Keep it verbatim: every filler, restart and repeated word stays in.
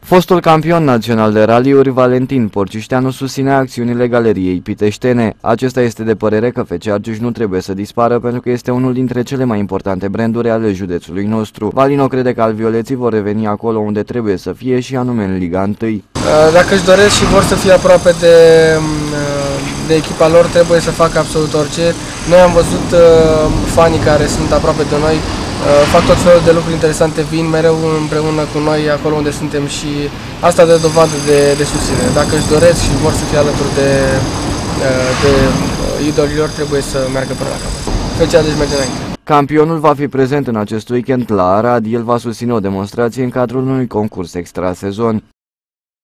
Fostul campion național de raliuri, Valentin Porcișteanu, susține acțiunile Galeriei Piteștene. Acesta este de părere că F C Argeș nu trebuie să dispară pentru că este unul dintre cele mai importante branduri ale județului nostru. Valino crede că alvioleții vor reveni acolo unde trebuie să fie și anume în Liga unu. Dacă își doresc și vor să fie aproape de, de echipa lor, trebuie să facă absolut orice. Noi am văzut fanii care sunt aproape de noi, fac tot felul de lucruri interesante, vin mereu împreună cu noi acolo unde suntem și asta dă dovadă de, de susținere. Dacă își doresc și vor să fie alături de, de idolilor, trebuie să meargă până la capăt. F C Argeș merge înainte. Campionul va fi prezent în acest weekend la Arad. El va susține o demonstrație în cadrul unui concurs extra-sezon.